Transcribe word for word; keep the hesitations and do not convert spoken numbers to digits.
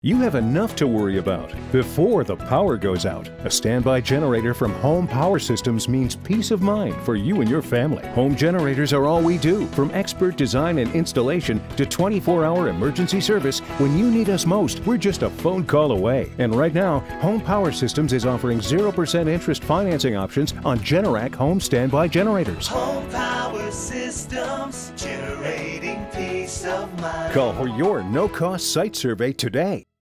You have enough to worry about before the power goes out. A standby generator from Home Power Systems means peace of mind for you and your family. Home generators are all we do, from expert design and installation to twenty-four hour emergency service. When you need us most, we're just a phone call away. And right now, Home Power Systems is offering zero percent interest financing options on Generac home standby generators. Home Power Systems, generating peace of mind. Call for your no-cost site survey today.